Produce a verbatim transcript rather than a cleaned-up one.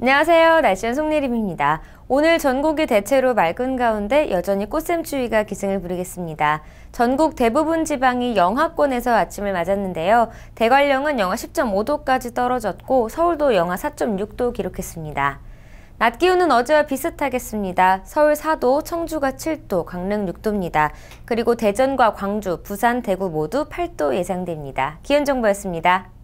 안녕하세요. 날씨원 송내림입니다. 오늘 전국이 대체로 맑은 가운데 여전히 꽃샘추위가 기승을 부리겠습니다. 전국 대부분 지방이 영하권에서 아침을 맞았는데요. 대관령은 영하 십 점 오 도까지 떨어졌고 서울도 영하 사 점 육 도 기록했습니다. 낮 기온은 어제와 비슷하겠습니다. 서울 사 도, 청주가 칠 도, 강릉 육 도입니다. 그리고 대전과 광주, 부산, 대구 모두 팔 도 예상됩니다. 기온정보였습니다.